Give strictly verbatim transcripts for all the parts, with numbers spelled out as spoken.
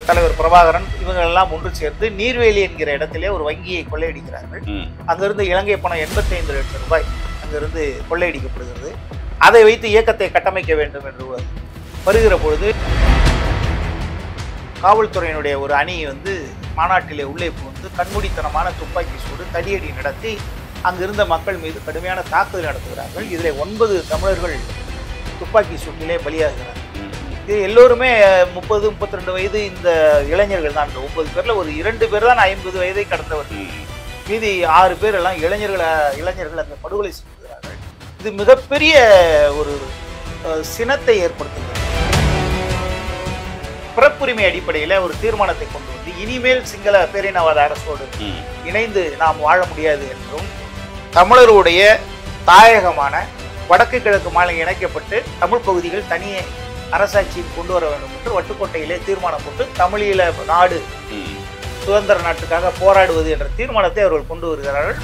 தலைவர் பிரபாகரன் இவங்களெல்லாம் ஒன்று சேர்ந்து நீர்வேலி என்கிற இடத்திலே ஒரு வங்கியை கொள்ளையடிக்கிறார்கள். அங்கிருந்து இலங்கை பணம் எண்பத்தி ஐந்து லட்சம் ரூபாய் அங்கிருந்து கொள்ளையடிக்கப்படுகிறது. அதை வைத்து இயக்கத்தை கட்டமைக்க வேண்டும் என்று வருகிற பொழுது காவல்துறையினுடைய ஒரு அணி வந்து மாநாட்டிலே உள்ளே புகுந்து கண்மூடித்தனமான துப்பாக்கி சூடு தடியடி நடத்தி அங்கிருந்த மக்கள் மீது கடுமையான தாக்குதல் நடத்துகிறார்கள். இதில் ஒன்பது தமிழர்கள் துப்பாக்கி சூட்டிலே பலியாகிறார்கள். இது எல்லோருமே முப்பது முப்பத்தி ரெண்டு வயது இந்த இளைஞர்கள் தான். இந்த ஒன்பது பேர்ல ஒரு இரண்டு பேர் தான் ஐம்பது வயதை கடந்தவர்கள். மீதி ஆறு பேர் எல்லாம் இளைஞர்கள் இளைஞர்கள் அந்த படுகொலை செய்கிறார்கள். இது மிகப்பெரிய ஒரு சினத்தை ஏற்படுத்துகிறது. பிறப்புரிமை அடிப்படையில் ஒரு தீர்மானத்தை கொண்டு வந்து இனிமேல் சிங்கள பேரினவாத அரசோடு இணைந்து நாம் வாழ முடியாது என்றும் தமிழருடைய தாயகமான வடக்கு கிழக்கு மாநிலம் இணைக்கப்பட்டு தமிழ் பகுதிகள் தனியே அரசாட்சியில் கொண்டு வர வேண்டும் என்று வட்டுக்கோட்டையிலே தீர்மானம் போட்டு தமிழீழ நாடு சுதந்திர நாட்டுக்காக போராடுவது என்ற தீர்மானத்தை அவர்கள் கொண்டு வருகிறார்கள்.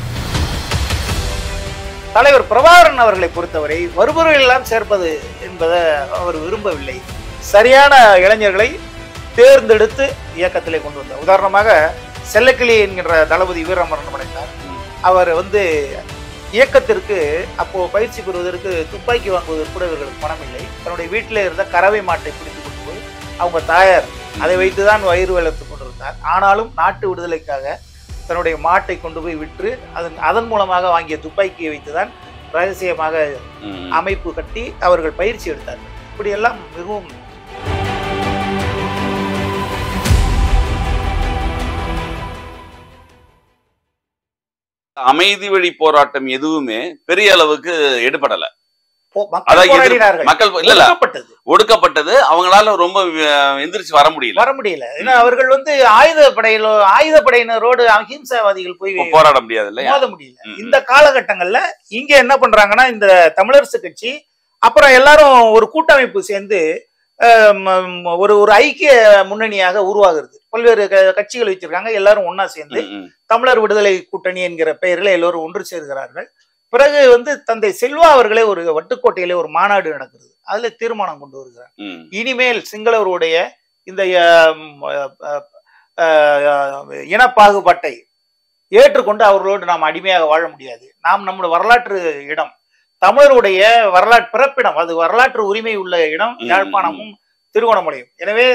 தலைவர் பிரபாகரன் அவர்களை பொறுத்தவரை வருபவர்கள் எல்லாம் சேர்ப்பது என்பதை அவர் விரும்பவில்லை. சரியான இளைஞர்களை தேர்ந்தெடுத்து இயக்கத்திலே கொண்டு வந்தார். உதாரணமாக செல்லக்கிளி என்கின்ற தளபதி வீரமரணம் அடைந்தார். அவர் வந்து இயக்கத்திற்கு அப்போ பயிற்சி பெறுவதற்கு துப்பாக்கி வாங்குவதற்கு கூட இவர்களுக்கு பணம் இல்லை. தன்னுடைய வீட்டில் இருந்த கறவை மாட்டை பிடித்து கொண்டு போய் அவங்க தாயார் அதை வைத்துதான் வயிறு வளர்த்து கொண்டிருந்தார். ஆனாலும் நாட்டு விடுதலைக்காக தன்னுடைய மாட்டை கொண்டு போய் விற்று அதன் அதன் மூலமாக வாங்கிய துப்பாக்கியை வைத்துதான் ரகசியமாக அமைப்பு கட்டி அவர்கள் பயிற்சி எடுத்தார்கள். இப்படியெல்லாம் மிகவும் அமைதி வழி போராட்டம் எதுவுமே பெரிய அளவுக்கு எடுபடல. மக்கள் இல்ல ஒடுக்கப்பட்டது. அவங்களால ரொம்ப எந்திரிச்சு வர முடியல வர முடியல ஏன்னா அவர்கள் வந்து ஆயுதப்படையில ஆயுதப்படையினரோடு அஹிம்சாவாதிகள் போய் போராட முடியாது இல்ல மோத முடியல. இந்த காலகட்டங்கள்ல இங்க என்ன பண்றாங்கன்னா இந்த தமிழரசு கட்சி அப்புறம் எல்லாரும் ஒரு கூட்டமைப்பு சேர்ந்து ஒரு ஒரு ஐக்கிய முன்னணியாக உருவாகிறது. பல்வேறு கட்சிகள் வச்சிருக்காங்க. எல்லாரும் ஒன்னா சேர்ந்து தமிழர் விடுதலை கூட்டணி என்கிற பெயரில் எல்லோரும் ஒன்று சேர்கிறார்கள். பிறகு வந்து தந்தை செல்வா அவர்களே ஒரு வட்டுக்கோட்டையிலே ஒரு மாநாடு நடக்கிறது. அதுல தீர்மானம் கொண்டு வருகிறார். இனிமேல் சிங்களவருடைய இந்த இனப்பாகுபாட்டை ஏற்றுக்கொண்டு அவர்களோடு நாம் அடிமையாக வாழ முடியாது. நாம் நம்முடைய வரலாற்று இடம் தமிழருடைய வரலாற்று பிறப்பிடம், அது வரலாற்று உரிமை உள்ள இடம் யாழ்ப்பாணமும் திருகோணமலையும். எனவே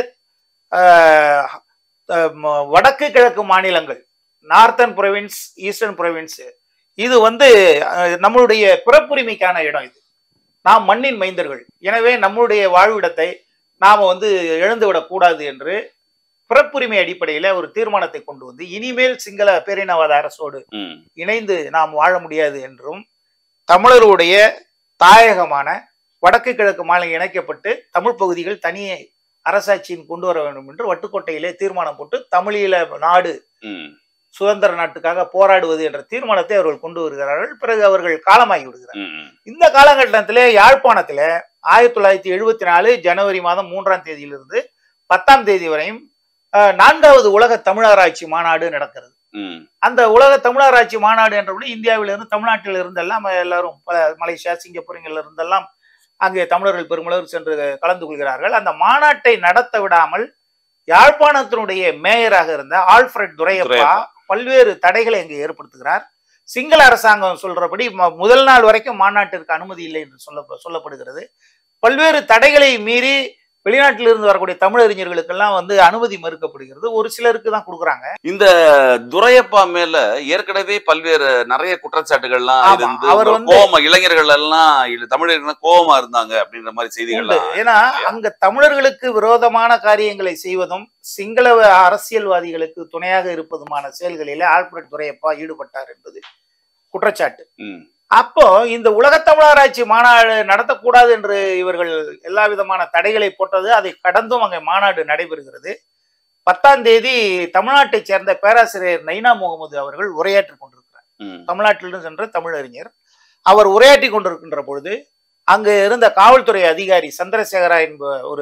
வடக்கு கிழக்கு மாநிலங்கள், நார்த்தன் ப்ரொவின்ஸ், ஈஸ்டர்ன் ப்ரொவின்ஸ், இது வந்து நம்மளுடைய பிறப்புரிமைக்கான இடம். இது நாம் மண்ணின் மைந்தர்கள். எனவே நம்மளுடைய வாழ்விடத்தை நாம வந்து இழந்துவிடக் கூடாது என்று பிறப்புரிமை அடிப்படையில ஒரு தீர்மானத்தை கொண்டு வந்து இனிமேல் சிங்கள பேரினவாத அரசோடு இணைந்து நாம் வாழ முடியாது என்றும் தமிழருடைய தாயகமான வடக்கு கிழக்கு மாநிலம் இணைக்கப்பட்டு தமிழ் பகுதிகள் தனியே அரசாட்சியின் கொண்டு வர வேண்டும் என்று வட்டுக்கோட்டையிலே தீர்மானம் போட்டு தமிழீழ நாடு சுதந்திர நாட்டுக்காக போராடுவது என்ற தீர்மானத்தை அவர்கள் கொண்டு வருகிறார்கள். பிறகு அவர்கள் காலமாகி விடுகிறார்கள். இந்த காலகட்டத்திலே யாழ்ப்பாணத்தில ஆயிரத்தி தொள்ளாயிரத்தி எழுபத்தி நாலு ஜனவரி மாதம் மூன்றாம் தேதியிலிருந்து பத்தாம் தேதி வரையும் நான்காவது உலக தமிழராட்சி மாநாடு நடக்கிறது. அந்த உலக தமிழராட்சி மாநாடு என்றபடி இந்தியாவிலிருந்து தமிழ்நாட்டில் இருந்தெல்லாம் எல்லாரும் பல மலேசியா சிங்கப்பூர்ல இருந்தெல்லாம் அங்கே தமிழர்கள் பெருமளவு சென்று கலந்து கொள்கிறார்கள். அந்த மாநாட்டை நடத்த விடாமல் யாழ்ப்பாணத்தினுடைய மேயராக இருந்த ஆல்ஃபிரட் துரையப்பா பல்வேறு தடைகளை அங்கே ஏற்படுத்துகிறார். சிங்கள அரசாங்கம் சொல்றபடி முதல் நாள் வரைக்கும் மாநாட்டிற்கு அனுமதி இல்லை என்று சொல்ல சொல்லப்படுகிறது. பல்வேறு தடைகளை மீறி வெளிநாட்டிலிருந்து வரக்கூடிய தமிழறிஞர்களுக்கெல்லாம் வந்து அனுமதி மறுக்கப்படுகிறது. ஒரு சிலருக்கு தான் கொடுக்குறாங்க. இந்த துரையப்பா மேல ஏற்கனவே பல்வேறு நிறைய குற்றச்சாட்டுகள்லாம் இருந்து அவர் வந்து கோவமா இளைஞர்கள் எல்லாம் தமிழர்கள் கோவமா இருந்தாங்க அப்படின்ற மாதிரி செய்திகள். ஏன்னா அங்க தமிழர்களுக்கு விரோதமான காரியங்களை செய்வதும் சிங்கள அரசியல்வாதிகளுக்கு துணையாக இருப்பதுமான செயல்களிலே ஆல்ஃபிரட் துரையப்பா ஈடுபட்டார் என்பது குற்றச்சாட்டு. அப்போ இந்த உலக தமிழராட்சி மாநாடு நடத்தக்கூடாது என்று இவர்கள் எல்லா விதமான தடைகளை போட்டது. அதை கடந்தும் அங்கே மாநாடு நடைபெறுகிறது. பத்தாம் தேதி தமிழ்நாட்டை சேர்ந்த பேராசிரியர் நைனா முகமது அவர்கள் உரையாற்றி கொண்டிருக்கிறார். தமிழ்நாட்டிலிருந்து சென்ற தமிழறிஞர் அவர் உரையாற்றி கொண்டிருக்கின்ற பொழுது அங்கு இருந்த காவல்துறை அதிகாரி சந்திரசேகரா என்ப ஒரு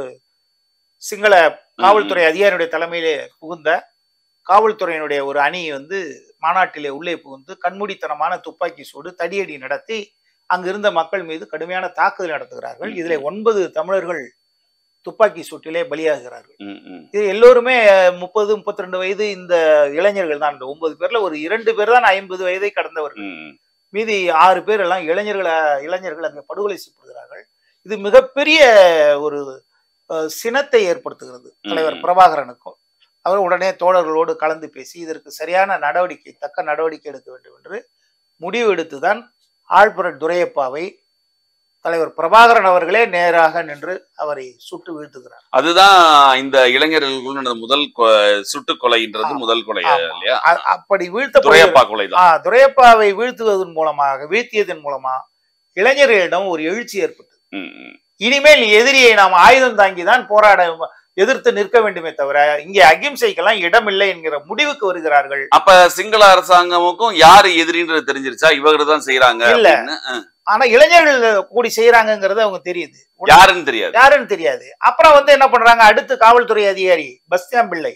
சிங்கள காவல்துறை அதிகாரியுடைய தலைமையிலே புகுந்த காவல்துறையினுடைய ஒரு அணி வந்து மாநாட்டிலே உள்ளே புகுந்து கண்மூடித்தனமான துப்பாக்கி சூடு தடியடி நடத்தி அங்கிருந்த மக்கள் மீது கடுமையான தாக்குதல் நடத்துகிறார்கள். இதில் ஒன்பது தமிழர்கள் துப்பாக்கி சூட்டிலே பலியாகிறார்கள். ம், ம். இது எல்லோருமே முப்பது முப்பத்தி ரெண்டு வயது இந்த இளைஞர்கள் தான். இந்த ஒன்பது பேர்ல ஒரு இரண்டு பேர் தான் ஐம்பது வயதை கடந்தவர்கள். ம். மீதி ஆறு பேர் எல்லாம் இளைஞர்கள் இளைஞர்கள் அங்கே படுகொலை செய்யப்படுகிறார்கள். இது மிகப்பெரிய ஒரு அஹ், சினத்தை ஏற்படுத்துகிறது தலைவர் ம். பிரபாகரனுக்கும். அவர் உடனே தோழர்களோடு கலந்து பேசி இதற்கு சரியான நடவடிக்கை தக்க நடவடிக்கை எடுக்க வேண்டும் என்று முடிவு எடுத்துதான் ஆழ்புரட் துரையப்பாவை தலைவர் பிரபாகரன் அவர்களே நேராக நின்று அவரை சுட்டு வீழ்த்துகிறார். அதுதான் இந்த இளைஞர்களுக்குள் முதல் கொ- சுட்டுக் கொலைன்றது முதல் கொலை ஆமா. இல்லையா? அ- அப்படி வீழ்த்த துரையப்பா கொலை தான். ஆஹ் துரையப்பாவை வீழ்த்துவதன் மூலமாக வீழ்த்தியதன் மூலமா இளைஞர்களிடம் ஒரு எழுச்சி ஏற்பட்டது. ம், ம். இனிமேல் எதிரியை நாம் ஆயுதம் தாங்கிதான் போராட எதிர்த்து நிற்க வேண்டுமே தவிர இங்கே அகிம்சைக்கெல்லாம் இடமில்லை என்கிற முடிவுக்கு வருகிறார்கள். அப்ப சிங்கள அரசாங்கமுக்கும் யாரு எதிரின்றது தெரிஞ்சிருச்சா? இவங்க தான் செய்யறாங்க இல்ல. அப்படின்னு? ம். ஆனா இளைஞர்கள் கூடி செய்யறாங்கிறது அவங்க தெரியுது. யாருன்னு தெரியாது. யாருன்னு தெரியாது. அப்புறம் வந்து என்ன பண்றாங்க, அடுத்து காவல்துறை அதிகாரி பஸ்தியாம் பிள்ளை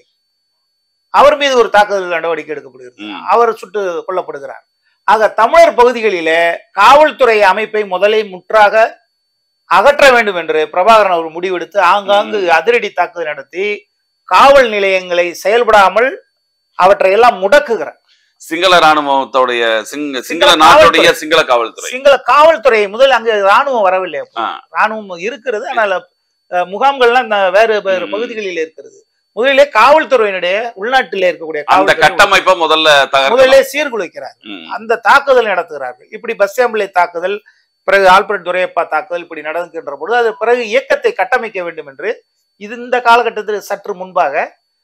அவர் மீது ஒரு தாக்குதல் நடவடிக்கை எடுக்கப்படுகிறது. ம். அவர் சுட்டு கொல்லப்படுகிறார். ஆக தமிழர் பகுதிகளிலே காவல்துறை அமைப்பை முதலில் முற்றாக அகற்ற வேண்டும் என்று பிரபாகரன் அவர் முடிவெடுத்து ஆங்காங்கு அதிரடி தாக்குதல் நடத்தி காவல் நிலையங்களை செயல்படாமல் அவற்றை எல்லாம் முடக்குகிறார். சிங்கள ராணுவத்தோடைய சிங்க- சிங்கள சிங்கள நாட்டுடைய காவல்துறை. சிங்கள காவல்துறை. சிங்கள காவல்துறை முதல் அங்கு ராணுவம் வரவில்லை. அப்போ ஆ. ராணுவம் இருக்கிறது, ஆனால் அஹ், முகாம்கள்லாம் இந்த வேறு வேறு ம். பகுதிகளில் இருக்கிறது. முதலிலே காவல்துறையினுடைய உள்நாட்டிலே இருக்கக்கூடிய அந்த காவல்துறை கட்டமைப்பை முதல்ல தகர்க்கணும். முதலிலே சீர்குலைக்கிறார். ம். அந்த தாக்குதல் நடத்துகிறார்கள். இப்படி பஸ்யாம்பிள்ளை தாக்குதல், பிறகு ஆல்பர்ட் துரையப்பா தாக்குதல் இப்படி நடக்கின்ற பொழுது அது பிறகு இயக்கத்தை கட்டமைக்க வேண்டும் என்று இது இந்த காலகட்டத்தில் சற்று முன்பாக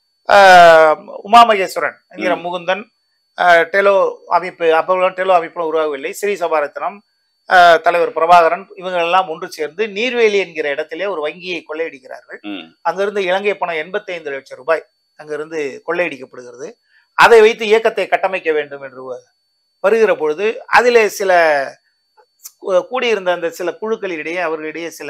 ஆஹ், உமா மகேஸ்வரன் என்கிற ம். முகுந்தன், ஆஹ், டெலோ அமைப்பு, அப்போ டெலோ அமைப்பு உருவாகவில்லை, ஸ்ரீ சபாரத்னம், ஆஹ், தலைவர் பிரபாகரன் இவங்க எல்லாம் ஒன்று சேர்ந்து நீர்வேலி என்கிற இடத்திலே ஒரு வங்கியை கொள்ளையடிக்கிறார்கள். ம். அங்கிருந்து இலங்கை பணம் எண்பத்தி ஐந்து லட்சம் ரூபாய் அங்கிருந்து கொள்ளையடிக்கப்படுகிறது. அதை வைத்து இயக்கத்தை கட்டமைக்க வேண்டும் என்று வ- வருகிற பொழுது அதிலே சில கு- கூடியிருந்த அந்த சில குழுக்களிடையே அவர்களிடையே சில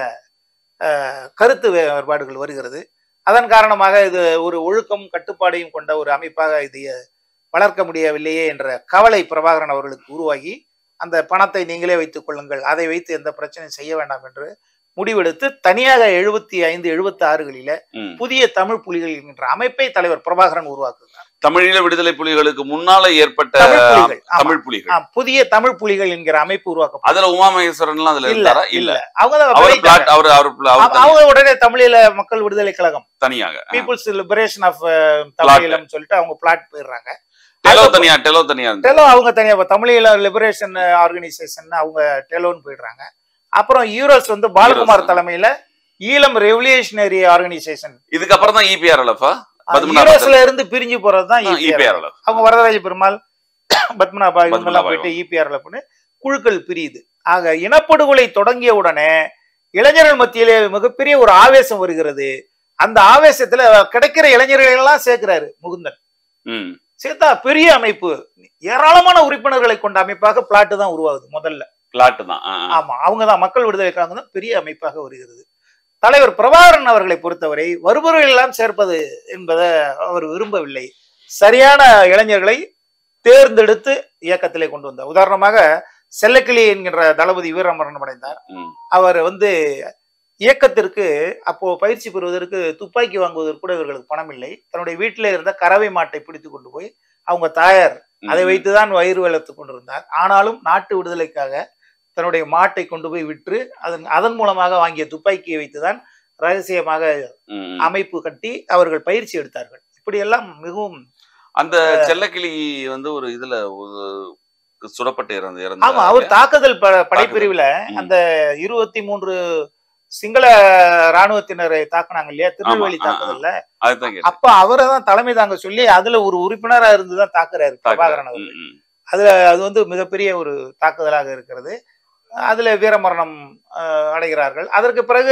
அஹ், கருத்து வேறுபாடுகள் வருகிறது. அதன் காரணமாக இது ஒரு ஒழுக்கம் கட்டுப்பாடையும் கொண்ட ஒரு அமைப்பாக இது வளர்க்க முடியவில்லையே என்ற கவலை பிரபாகரன் அவர்களுக்கு உருவாகி அந்த பணத்தை நீங்களே வைத்துக் கொள்ளுங்கள், அதை வைத்து எந்த பிரச்சனையும் செய்ய வேண்டாம் என்று முடிவெடுத்து தனியாக எழுபத்தி ஐந்து எழுபத்தி ஆறுகளில ம். புதிய தமிழ் புலிகள் என்கின்ற அமைப்பை தலைவர் பிரபாகரன் உருவாக்குகிறார். தமிழீழ விடுதலை புலிகளுக்கு முன்னால ஏற்பட்ட தமிழ் புலிகள், ஆமா. தமிழ் புலிகள். ஆ, புதிய தமிழ் புலிகள் என்கிற அமைப்பு உருவாக்கப்பட்டது. அதுல உமா மகேஸ்வரன் எல்லாம் அதுல இல்ல இருந்தாரா? இல்ல இல்ல. அவங்க தான் அவர் விளைவித்தாங்க. பிளாட் அவர் அவர் அவர் அவ- தனி- அவங்க உடனே தமிழீழ மக்கள் விடுதலை கழகம், தனியாக ஆ. பீப்புள்ஸ் லிபரேஷன் ஆஃப் தமிழீழம் சொல்லிட்டு அவங்க பிளாட் போயிடுறாங்க. டெலோ தனியா டெலோ தனியா இருந்து டெலோ அவங்க தனியா இப்ப தமிழீழ லிபரேஷன் ஆர்கனைசேஷன் அவங்க டெலோன்னு போயிடுறாங்க. அப்புறம் யூரோஸ் வந்து பாலகுமார் யூரோஸ். தலைமையில ஈழம் ரெவல்யூஷனரி ஆர்கனைசேஷன், இதுக்கப்புறம் தான் இபிஆர்எல்எஃப் யூரோஸ்ல இருந்து பிரிஞ்சு போறதுதான் இபிஆர். இபிஆர்எல்எஃப் அவங்க வரதராஜ பெருமாள், பத்மநாபா இவங்க எல்லாம் பத்மநாபா போயிட்டு இபிஆர்ல பண்ணி குழுக்கள் பிரியுது. ஆக இனப்படுகொலை தொடங்கிய உடனே இளைஞர்கள் மத்தியிலே மிகப்பெரிய ஒரு ஆவேசம் வருகிறது. அந்த ஆவேசத்துல கிடைக்கிற இளைஞர்கள் எல்லாம் சேர்க்கிறாரு முகுந்தன். ம். சேர்த்தா பெரிய அமைப்பு, ஏராளமான உறுப்பினர்களை கொண்ட அமைப்பாக பிளாட் தான் உருவாகுது முதல்ல. பிளாட் தான் ஆ, ஆ. ஆமா, அவங்கதான் மக்கள் விடுதலை கழகம் தான் பெரிய அமைப்பாக வருகிறது. தலைவர் பிரபாகரன் அவர்களை பொறுத்தவரை வருபவர்கள் எல்லாம் சேர்ப்பது என்பதை அவர் விரும்பவில்லை. சரியான இளைஞர்களை தேர்ந்தெடுத்து இயக்கத்திலே கொண்டு வந்தார். உதாரணமாக செல்லக்கிளி என்கின்ற தளபதி வீரமரணம் அடைந்தார். ம். அவர் வந்து இயக்கத்திற்கு அப்போ பயிற்சி பெறுவதற்கு துப்பாக்கி வாங்குவதற்கு கூட இவர்களுக்கு பணம் இல்லை. தன்னுடைய வீட்டிலே இருந்த கறவை மாட்டை பிடித்து கொண்டு போய் அவங்க தாயார் அதை ம். வைத்துதான் வயிறு வளர்த்து கொண்டிருந்தார். ஆனாலும் நாட்டு விடுதலைக்காக தன்னுடைய மாட்டை கொண்டு போய் விற்று அதன் அதன் மூலமாக வாங்கிய துப்பாக்கியை வைத்துதான் ரகசியமாக ம். அமைப்பு கட்டி அவர்கள் பயிற்சி எடுத்தார்கள். இப்படி எல்லாம் மிகவும் அந்த செல்லக்கிளி வந்து ஒரு இதுல ஒரு சுடப்பட்டு இறந்து இறந்து ஆமா, அவர் தாக்குதல் ப- படைப்பிரிவுல ம். அந்த இருபத்தி மூன்று சிங்கள ராணுவத்தினரை தாக்குனாங்க இல்லையா திருநெல்வேலி ஆமா, ஆ, ஆ. தாக்குதல்ல, அதுதான் கேட்டேன். அப்ப அவரை தான் தலைமை தாங்க சொல்லி அதுல ஒரு உறுப்பினரா இருந்துதான் தாக்குறாரு பிரபாகரன் தாக்குதல். அவர்கள். ம், ம். அதுல அது வந்து மிகப்பெரிய ஒரு தாக்குதலாக இருக்கிறது. அதுல வீரமரணம் அஹ், அடைகிறார்கள். அதற்கு பிறகு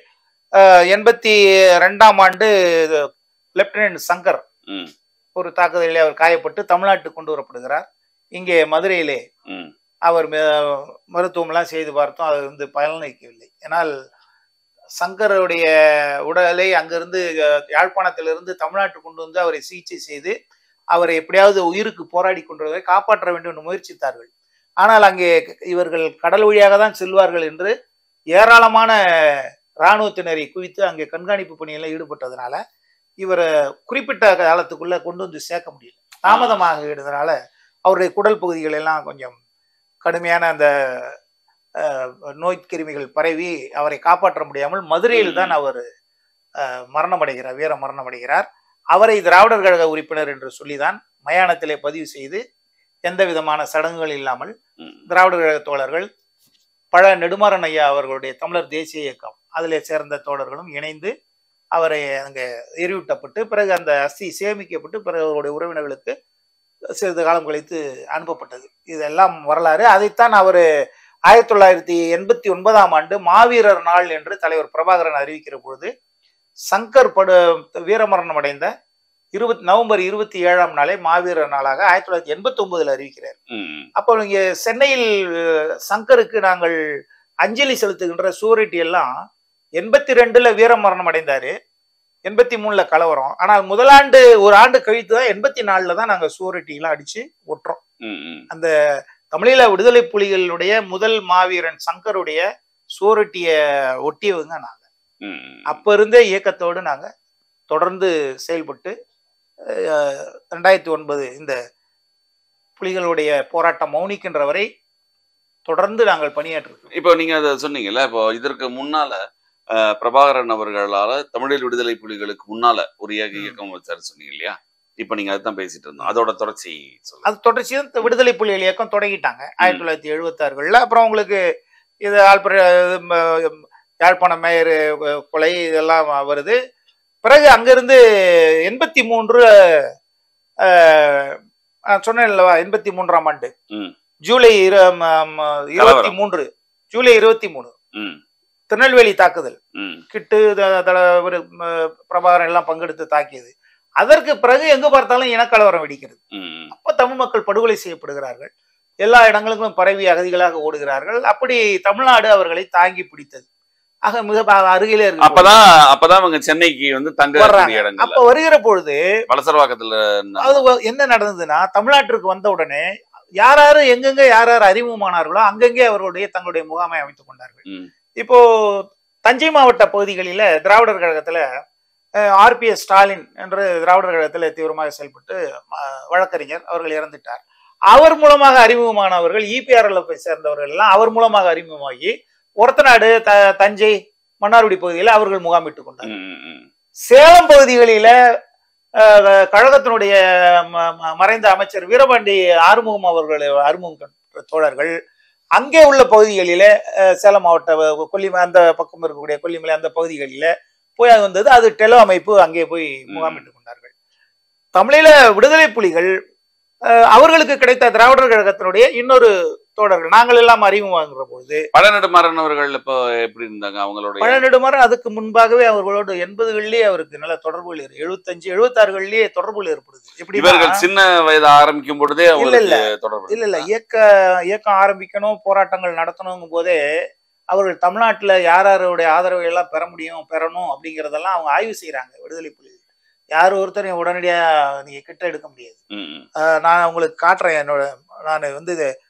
அஹ், எண்பத்தி ரெண்டாம் ஆண்டு லெப்டினன்ட் சங்கர் ம். ஒரு தாக்குதலிலே அவர் காயப்பட்டு தமிழ்நாட்டுக்கு கொண்டு வரப்படுகிறார். இங்கே மதுரையிலே ம். அவர் ம- மருத்துவம்லாம் செய்து பார்த்தோம், அது வந்து பலனளிக்கவில்லை. ஏனால் சங்கருடைய உடலை அங்கிருந்து அஹ், யாழ்ப்பாணத்திலிருந்து தமிழ்நாட்டுக்கு கொண்டு வந்து அவரை சிகிச்சை செய்து அவரை எப்படியாவது உயிருக்கு போராடி கொண்டவரை காப்பாற்ற வேண்டும் என்று முயற்சித்தார்கள். ஆனால் அங்கே இவர்கள் கடல் வழியாக தான் செல்வார்கள் என்று ஏராளமான இராணுவத்தினரை குவித்து அங்கே கண்காணிப்பு பணியெல்லாம் ஈடுபட்டதுனால இவரை குறிப்பிட்ட காலத்துக்குள்ள கொண்டு வந்து சேர்க்க முடியல, தாமதமாக இருந்ததுனால அவருடைய குடல் பகுதிகள் எல்லாம் கொஞ்சம் கடுமையான அந்த நோய் கிருமிகள் பரவி அவரை காப்பாற்ற முடியாமல் மதுரையில் தான் அவர் மரணம் அடைகிறார், வீர மரணம் அடைகிறார். அவரை திராவிடர் கழக உறுப்பினர் என்று சொல்லிதான் மயானத்திலே பதிவு செய்து எந்த விதமான சடங்குகள் இல்லாமல் திராவிடர் கழக தோழர்கள், பழ நெடுமாறன் ஐயா அவர்களுடைய தமிழர் தேசிய இயக்கம் அதிலே சேர்ந்த தோழர்களும் இணைந்து அவரை அங்கே எரியூட்டப்பட்டு பிறகு அந்த அஸ்தி சேமிக்கப்பட்டு பிறகு அவருடைய உறவினர்களுக்கு சிறிது காலம் கழித்து அனுப்பப்பட்டது. இதெல்லாம் வரலாறு. அதைத்தான் அவர் ஆயிரத்தி தொள்ளாயிரத்தி எண்பத்தி ஒன்பதாம் ஆண்டு மாவீரர் நாள் என்று தலைவர் பிரபாகரன் அறிவிக்கிற பொழுது சங்கர் படு வீரமரணம் அடைந்த இருபத்தி நவம்பர் இருபத்தி ஏழாம் நாளே மாவீரர் நாளாக ஆயிரத்தி தொள்ளாயிரத்தி எண்பத்தி ஒன்பதுல அறிவிக்கிறார். அப்போ இங்க சென்னையில் சங்கருக்கு நாங்கள் அஞ்சலி செலுத்துகின்ற சூரிட்டி எல்லாம் எண்பத்தி ரெண்டுல வீரமரணம் அடைந்தாரு, எண்பத்தி மூணுல கலவரம். ஆனால் முதலாண்டு ஒரு ஆண்டு கழித்து தான் எண்பத்தி நாலுல தான் நாங்க சூரிட்டி எல்லாம் அடிச்சு ஒட்டுறோம். அந்த தமிழீழ விடுதலை புலிகளுடைய முதல் மாவீரன் சங்கருடைய சூரிட்டிய ஒட்டியவங்க நாங்க. அப்ப இருந்தே இயக்கத்தோடு நாங்க தொடர்ந்து செயல்பட்டு ரெண்டாயிரத்தி ஒன்பது இந்த புலிகளுடைய போராட்டம் மௌனிக்கின்ற வரை தொடர்ந்து நாங்கள் பணியாற்றிருக்கோம். இப்போ நீங்க அதை சொன்னீங்கல்ல, இப்போ இதற்கு முன்னால பிரபாகரன் அவர்களால தமிழீழ விடுதலை புலிகளுக்கு முன்னால ஒரு இயக்கம் வச்சாரு சொன்னீங்க இல்லையா? இப்ப நீங்க அதுதான் பேசிட்டு இருந்தோம், அதோட தொடர்ச்சி. அது தொடர்ச்சி தான் விடுதலை புலிகள் இயக்கம் தொடங்கிட்டாங்க ஆயிரத்தி தொள்ளாயிரத்தி எழுபத்தி ஆறுகள்ல. அப்புறம் உங்களுக்கு இது ஆல்பர யாழ்ப்பாண மேயர் கொலை இதெல்லாம் வருது. பிறகு அங்கிருந்து எண்பத்தி மூன்று சொன்னேன் இல்லவா, எண்பத்தி மூன்றாம் ஆண்டு ஜூலை இருபத்தி மூன்று ஜூலை இருபத்தி மூணு திருநெல்வேலி தாக்குதல் கிட்டு பிரபாகரன் எல்லாம் பங்கெடுத்து தாக்கியது. அதற்கு பிறகு எங்கு பார்த்தாலும் இனக்கலவரம் வெடிக்கிறது. அப்ப தமிழ் மக்கள் படுகொலை செய்யப்படுகிறார்கள், எல்லா இடங்களுக்கும் பரவி அகதிகளாக ஓடுகிறார்கள். அப்படி தமிழ்நாடு அவர்களை தாங்கி பிடித்தது. ஆக மிக அருகிலே இருக்கு. அப்பதான் அப்பதான் அவங்க சென்னைக்கு வந்து தங்க இடங்கள். அப்ப வருகிற பொழுது வலசரவாக்கத்துல அது என்ன நடந்ததுன்னா, தமிழ்நாட்டிற்கு வந்த உடனே யார் யாரு எங்கெங்க யார் யார் அறிமுகமானார்களோ அங்கங்கே அவர்களுடைய தங்களுடைய முகாமை அமைத்துக் கொண்டார்கள். இப்போ தஞ்சை மாவட்ட பகுதிகளில திராவிடர் கழகத்துல ஆர் பி எஸ் ஸ்டாலின் என்று திராவிடர் கழகத்துல தீவிரமாக செயல்பட்டு வழக்கறிஞர் அவர்கள் இறந்துட்டார். அவர் மூலமாக அறிமுகமானவர்கள் இபிஆர்எல் சேர்ந்தவர்கள் எல்லாம் அவர் மூலமாக அறிமுகமாகி ஒரத்தநாடு த தஞ்சை மன்னார்குடி பகுதியில் அவர்கள் முகாமிட்டுக் கொண்டார்கள். சேலம் பகுதிகளில கழகத்தினுடைய மறைந்த அமைச்சர் வீரபாண்டி ஆறுமுகம் அவர்கள் அறிமுகம் தோழர்கள் அங்கே உள்ள பகுதிகளில சேலம் மாவட்ட கொல்லிமலை அந்த பக்கம் இருக்கக்கூடிய கொல்லிமலை அந்த பகுதிகளில போய் அது வந்தது. அது டெலோ அமைப்பு அங்கே போய் முகாமிட்டுக் கொண்டார்கள். தமிழீழ விடுதலை புலிகள் அவர்களுக்கு கிடைத்த திராவிடர் கழகத்தினுடைய இன்னொரு தோழர்கள் நாங்கள் எல்லாம் அறிமுகமாகிற பொழுது பழநெடுமாறன் அவர்கள் இப்போ எப்படி இருந்தாங்க? அவங்களோட பழநெடுமாறன் அதுக்கு முன்பாகவே அவர்களோடு எண்பதுகளிலேயே அவருக்கு நல்ல தொடர்புகள் எழுபத்தஞ்சு எழுபத்தி ஆறுகளிலேயே தொடர்புகள் ஏற்படுது. எப்படி இவர்கள் சின்ன வயது ஆரம்பிக்கும் பொழுதே இல்ல இல்ல இல்ல இல்ல இயக்க இயக்கம் ஆரம்பிக்கணும் போராட்டங்கள் நடத்தணுங்கும் போதே அவர்கள் தமிழ்நாட்டுல யார் யாருடைய ஆதரவை எல்லாம் பெற முடியும் பெறணும் அப்படிங்கிறதெல்லாம் அவங்க ஆய்வு செய்யறாங்க. விடுதலை புலிகள் யார் ஒருத்தரையும் உடனடியா நீங்க கிட்ட எடுக்க முடியாது. நான் உங்களுக்கு காட்டுறேன். என்னோட நான் வந்து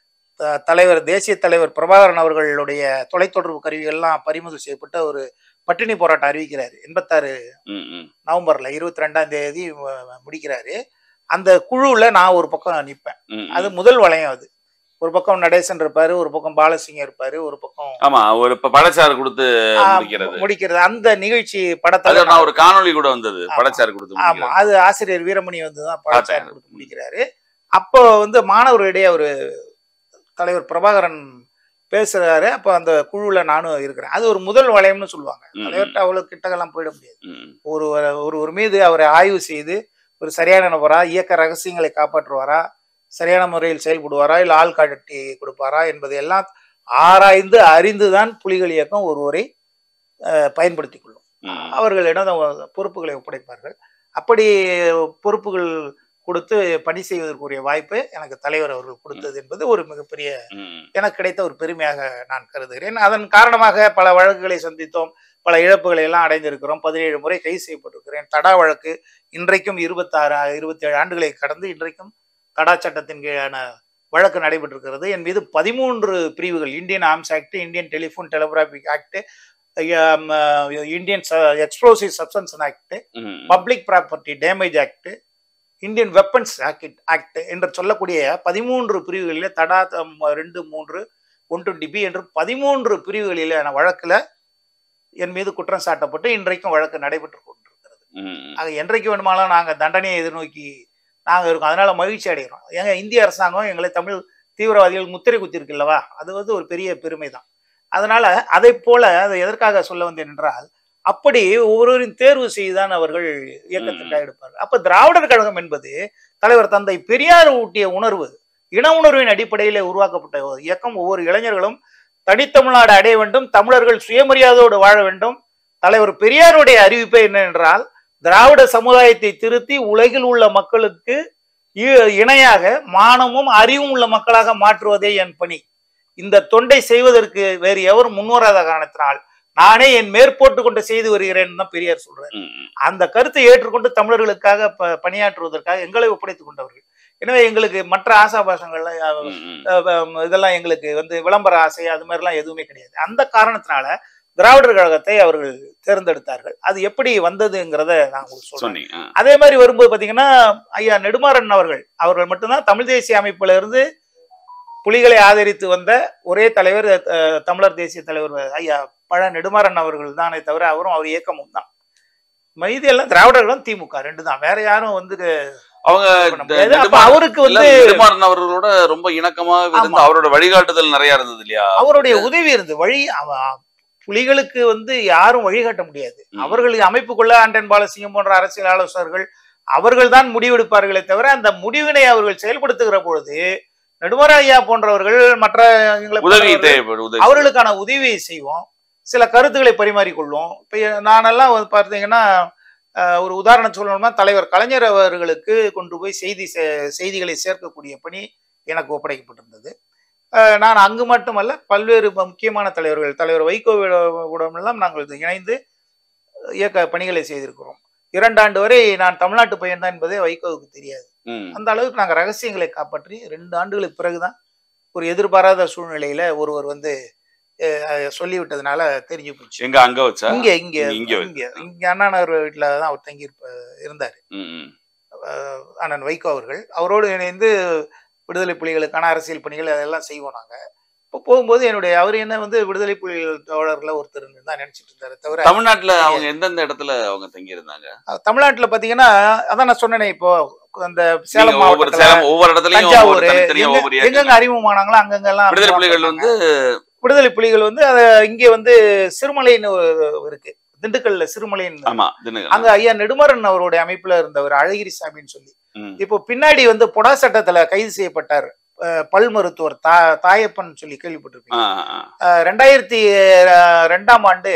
தலைவர் தேசிய தலைவர் பிரபாகரன் அவர்களுடைய தொலைத்தொடர்பு கருவிகள்லாம் பறிமுதல் செய்யப்பட்ட ஒரு பட்டினி போராட்டம் அறிவிக்கிறாரு. எண்பத்தாறு நவம்பர்ல இருபத்தி ரெண்டாம் தேதி முடிக்கிறாரு. அந்த குழுல நான் ஒரு பக்கம் நிற்பேன். அது முதல் வளையம். அது ஒரு பக்கம் நடேசன் இருப்பாரு, ஒரு பக்கம் பாலசிங்கம் இருப்பாரு, ஒரு பக்கம் ஆமா ஒரு படச்சாறு கொடுத்து முடிக்கிறது. அந்த நிகழ்ச்சி படத்தை ஒரு காணொலி கூட வந்தது, படச்சாறு கொடுத்து. ஆமா, அது ஆசிரியர் வீரமணி வந்துதான் படச்சாறு கொடுத்து முடிக்கிறாரு. அப்போ வந்து மாணவர்களிடையே ஒரு தலைவர் பிரபாகரன் பேசுறாரு. அப்ப அந்த குழுல நானும் இருக்கிறேன். அது ஒரு முதல் வளையம்னு சொல்லுவாங்க. தலைவர்கிட்ட அவ்வளவு கிட்டக்கெல்லாம் போயிட முடியாது. ஒரு ஒரு மீது அவரை ஆய்வு செய்து ஒரு சரியான நபரா, இயக்க ரகசியங்களை காப்பாற்றுவாரா, சரியான முறையில் செயல்படுவாரா, இல்ல ஆள் காட்டி கொடுப்பாரா என்பதை எல்லாம் ஆராய்ந்து அறிந்துதான் புலிகள் இயக்கம் ஒருவரை பயன்படுத்திக் கொள்ளும். அவர்களிடம் பொறுப்புகளை ஒப்படைப்பார்கள். அப்படி பொறுப்புகள் கொடுத்து பணி செய்வதற்குரிய வாய்ப்பு எனக்கு தலைவர் அவர்கள் கொடுத்தது என்பது ஒரு மிகப்பெரிய எனக்கு கிடைத்த ஒரு பெருமையாக நான் கருதுகிறேன். அதன் காரணமாக பல வழக்குகளை சந்தித்தோம், பல இழப்புகளை எல்லாம் அடைந்திருக்கிறோம். பதினேழு முறை கைது செய்யப்பட்டிருக்கிறேன். தடா வழக்கு இன்றைக்கும் இருபத்தி ஆறு இருபத்தி ஏழு ஆண்டுகளை கடந்து இன்றைக்கும் தடா சட்டத்தின் கீழான வழக்கு நடைபெற்றிருக்கிறது. என் மீது பதிமூன்று பிரிவுகள், Indian arms act, Indian telephone telegraphic act, Indian explosive substance act, public property damage act, Indian weapons act act என்று சொல்லக்கூடிய பதிமூன்று பிரிவுகளில் தடா ரெண்டு மூன்று ஒன் டுவெண்ட்டி பி என்று பதிமூன்று பிரிவுகளிலான வழக்கில் என் மீது குற்றம் சாட்டப்பட்டு இன்றைக்கும் வழக்கு நடைபெற்று கொண்டிருக்கிறது. அது என்றைக்கு வேணுமானாலும் நாங்கள் தண்டனையை எதிர்நோக்கி நாங்கள் இருக்கோம். அதனால மகிழ்ச்சி அடைகிறோம். எங்க இந்திய அரசாங்கம் எங்களை தமிழ் தீவிரவாதிகள் முத்திரை குத்திருக்குல்லவா, அது வந்து ஒரு பெரிய பெருமை தான். அதனால அதை போல அதை எதற்காக சொல்ல வந்தேன் என்றால், அப்படி ஒவ்வொருவரின் தேர்வு செய்துதான் அவர்கள் இயக்கத்திற்காக எடுப்பார்கள். அப்ப திராவிடர் கழகம் என்பது தலைவர் தந்தை பெரியார் ஊட்டிய உணர்வு, இன உணர்வின் அடிப்படையில் உருவாக்கப்பட்ட இயக்கம். ஒவ்வொரு இளைஞர்களும் தனித்தமிழ்நாடு அடைய வேண்டும், தமிழர்கள் சுயமரியாதையோடு வாழ வேண்டும். தலைவர் பெரியாருடைய அறிவிப்பே என்ன என்றால், திராவிட சமுதாயத்தை திருத்தி உலகில் உள்ள மக்களுக்கு இணையாக மானமும் அறிவும் உள்ள மக்களாக மாற்றுவதே என் பணி. இந்த தொண்டை செய்வதற்கு வேறு எவரும் முன்வராத காரணத்தினால் நானே என் மேற்போட்டு கொண்டு செய்து வருகிறேன் தான் பெரியார் சொல்றாரு. அந்த கருத்தை ஏற்றுக்கொண்டு தமிழர்களுக்காக பணியாற்றுவதற்காக எங்களை ஒப்படைத்துக் கொண்டவர்கள். எனவே எங்களுக்கு மற்ற ஆசாபாசங்கள்ல இதெல்லாம் எங்களுக்கு வந்து விளம்பர ஆசை அது மாதிரிலாம் எதுவுமே கிடையாது. அந்த காரணத்தினால திராவிடர் கழகத்தை அவர்கள் தேர்ந்தெடுத்தார்கள். அது எப்படி வந்ததுங்கிறத நான் உங்களுக்கு சொல்றேன். அதே மாதிரி வரும்போது பாத்தீங்கன்னா, ஐயா நெடுமாறன் அவர்கள் அவர்கள் மட்டும்தான் தமிழ் தேசிய அமைப்புல இருந்து புலிகளை ஆதரித்து வந்த ஒரே தலைவர். தமிழர் தேசிய தலைவர் ஐயா பழ நெடுமாறன் அவர்கள் தானே தவிர அவரும் அவர் இயக்கமும் தான். மீதி எல்லாம் திராவிடர்களும் திமுக ரெண்டு தான், வேற யாரும் வந்து அவங்க அவருக்கு வந்து நெடுமாறன் அவர்களோட ரொம்ப இணக்கமா இருந்து அவரோட வழிகாட்டுதல் நிறைய இருந்தது இல்லையா, அவருடைய உதவி இருந்து. வழி புலிகளுக்கு வந்து யாரும் வழிகாட்ட முடியாது. அவர்கள் அமைப்புக்குள்ள ஆண்டன் பாலசிங்கம் போன்ற அரசியல் ஆலோசகர்கள் அவர்கள் தான் முடிவெடுப்பார்களே தவிர அந்த முடிவினை அவர்கள் செயல்படுத்துகிற பொழுது நெடுமாறன் ஐயா போன்றவர்கள் மற்ற அவர்களுக்கான உதவியை செய்வோம், சில கருத்துக்களை பரிமாறிக்கொள்வோம். இப்ப நானெல்லாம் பார்த்தீங்கன்னா ஒரு உதாரணம் சொல்லணும்னா, தலைவர் கலைஞர் அவர்களுக்கு கொண்டு போய் செய்தி செய்திகளை சேர்க்கக்கூடிய பணி எனக்கு ஒப்படைக்கப்பட்டிருந்தது. நான் அங்கு மட்டுமல்ல, பல்வேறு முக்கியமான தலைவர்கள் தலைவர் வைகோவிடமெல்லாம் நாங்கள் இணைந்து இயக்க பணிகளை செய்திருக்கிறோம். இரண்டாண்டு வரை நான் தமிழ்நாட்டு பையன் தான் என்பதே வைகோவுக்கு தெரியாது. அந்த அளவுக்கு நாங்கள் ரகசியங்களை காப்பாற்றி ரெண்டு ஆண்டுகளுக்கு பிறகுதான் ஒரு எதிர்பாராத சூழ்நிலையில ஒருவர் வந்து சொல்லிவிட்டதுனால தெரிஞ்சு போச்சு. எங்க அங்க வச்சா இங்க இங்க இங்க இங்க அண்ணா நகர் வீட்டுல தான் அவர் தங்கி இருந்தாரு அண்ணன் வைகோ அவர்கள். அவரோடு இணைந்து விடுதலை புலிகளுக்கான அரசியல் பணிகள் அதெல்லாம் செய்வோம் நாங்க. இப்போ போகும்போது என்னுடைய அவர் என்ன வந்து விடுதலை புலிகள் தோழர்ல ஒருத்தர் தான் நினைச்சிட்டு இருந்தாரு தவிர. தமிழ்நாட்டுல அவங்க எந்தெந்த இடத்துல அவங்க தங்கி இருந்தாங்க? தமிழ்நாட்டுல பாத்தீங்கன்னா அதான் நான் சொன்னேனே, இப்போ அந்த சேலம் மாவட்டத்துல ஒவ்வொரு இடத்துலயும் தஞ்சாவூர் எங்கெங்க அறிமுகமானாங்களோ அங்கங்கெல்லாம் விடுதலை புலிகள் வந்து விடுதலை புலிகள் வந்து அத இங்க வந்து சிறுமலைன்னு இருக்கு, திண்டுக்கல்ல சிறுமலைன்னு. அங்க ஐயா நெடுமாறன் அவருடைய அமைப்புல இருந்தவர் அழகிரி சாமின்னு சொல்லி. இப்போ பின்னாடி வந்து பொடா சட்டத்துல கைது செய்யப்பட்டார் பல் மருத்துவர் தா தாயப்பன் சொல்லி கேள்விப்பட்டிருப்பீங்க. ரெண்டாயிரத்தி ரெண்டாம் ஆண்டு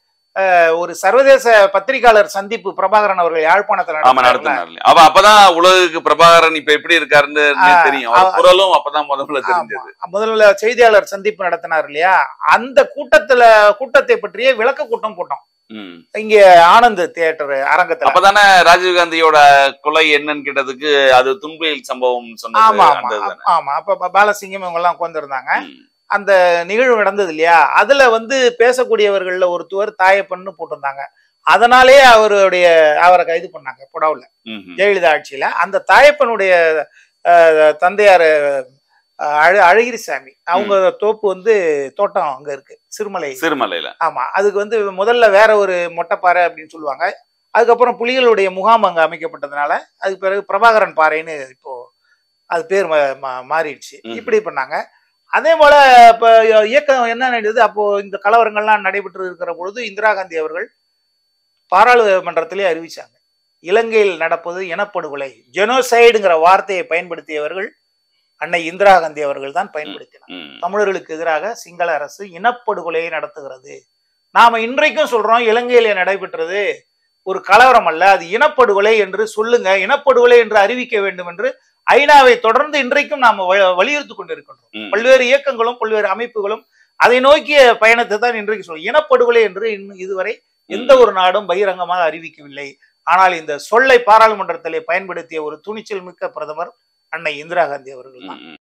ஒரு சர்வதேச பத்திரிகையாளர் சந்திப்பு பிரபாகரன் அவர்கள் யாழ்ப்பாணத்தில் நடத்தினார். அப்பதான் உலகுக்கு பிரபாகரன் இப்ப எப்படி இருக்காருன்னு தெரியும். அப்பதான் முதல்ல தெரிஞ்சது. முதல்ல செய்தியாளர் சந்திப்பு நடத்தினார் இல்லையா, அந்த கூட்டத்துல கூட்டத்தை பற்றிய விளக்க கூட்டம் போட்டோம் இங்க ஆனந்த் தியேட்டர் அரங்கத்துல. அப்பதானே ராஜீவ்காந்தியோட கொலை என்னன்னு கேட்டதுக்கு அது துன்பியல் சம்பவம் சொன்னது. ஆமா ஆமா அப்ப பாலசிங்கம் இவங்க எல்லாம் உட்கார்ந்துருந்தாங்க. அந்த நிகழ்வு நடந்தது இல்லையா, அதுல வந்து பேசக்கூடியவர்கள்ல ஒருத்தவர் தாயப்பன்னு போட்டிருந்தாங்க. அதனாலே அவருடைய அவரை கைது பண்ணாங்க புடாவுல ஜெயலலிதா ஆட்சியில. அந்த தாயப்பனுடைய தந்தையார் அழ அழகிரிசாமி அவங்க தோப்பு வந்து தோட்டம் அங்க இருக்கு சிறுமலை சிறுமலையில. ஆமா, அதுக்கு வந்து முதல்ல வேற ஒரு மொட்டைப்பாறை அப்படின்னு சொல்லுவாங்க. அதுக்கப்புறம் புலிகளுடைய முகாம் அங்க அமைக்கப்பட்டதுனால அதுக்கு பிறகு பிரபாகரன் பாறைன்னு இப்போ அது பேர் மாறிடுச்சு. இப்படி பண்ணாங்க. அதே போல இப்ப இயக்கம் என்ன நடந்தது, அப்போ இந்த கலவரங்கள்லாம் நடைபெற்று இருக்கிற பொழுது இந்திரா காந்தி அவர்கள் பாராளுமன்றத்திலே அறிவிச்சாங்க, இலங்கையில் நடப்பது இனப்படுகொலை, ஜெனோசைடுங்கிற வார்த்தையை பயன்படுத்தியவர்கள் அன்னை இந்திரா காந்தி அவர்கள் தான் பயன்படுத்தினார். தமிழர்களுக்கு எதிராக சிங்கள அரசு இனப்படுகொலையை நடத்துகிறது. நாம இன்றைக்கும் சொல்றோம் இலங்கையில நடைபெற்றது ஒரு கலவரம் அல்ல, அது இனப்படுகொலை என்று சொல்லுங்க, இனப்படுகொலை என்று அறிவிக்க வேண்டும் என்று ஐநாவை தொடர்ந்து இன்றைக்கும் நாம வலியுறுத்தி கொண்டிருக்கின்றோம். பல்வேறு இயக்கங்களும் பல்வேறு அமைப்புகளும் அதை நோக்கிய பயணத்தை தான் இன்றைக்கு சொல்லும். இனப்படுகொலை என்று இன்னும் இதுவரை எந்த ஒரு நாடும் பகிரங்கமாக அறிவிக்கவில்லை. ஆனால் இந்த சொல்லை பாராளுமன்றத்திலே பயன்படுத்திய ஒரு துணிச்சல் மிக்க பிரதமர் அன்னை இந்திரா காந்தி அவர்கள் தான்.